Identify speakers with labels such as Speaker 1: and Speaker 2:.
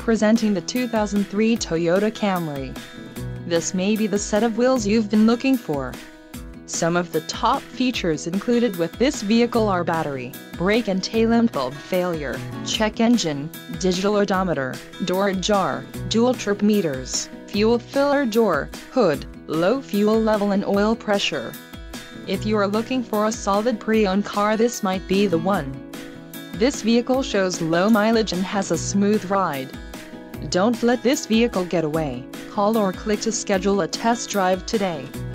Speaker 1: Presenting the 2003 Toyota Camry. This may be the set of wheels you've been looking for. Some of the top features included with this vehicle are battery, brake and tail lamp bulb failure, check engine, digital odometer, door ajar, dual trip meters, fuel filler door, hood, low fuel level and oil pressure. If you are looking for a solid pre-owned car, this might be the one. This vehicle shows low mileage and has a smooth ride. Don't let this vehicle get away. Call or click to schedule a test drive today.